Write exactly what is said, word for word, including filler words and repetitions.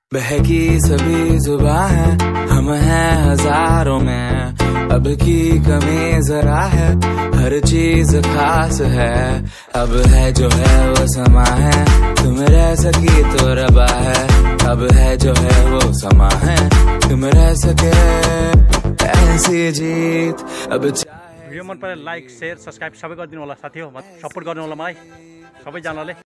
बहकी सभी जुबां है, हम हैं हजारों में, अब की कमी जरा है, हर चीज खास है। अब है जो है वो समा है, तुम रह सकी तो रबा है। अब है जो है वो समा है, तुम रह सके ऐसी जीत। अब भिडियो मन परे लाइक शेयर सब्सक्राइब सबै गरिदिनु होला साथी हो, सपोर्ट गर्नु होला मलाई सबैजनाले।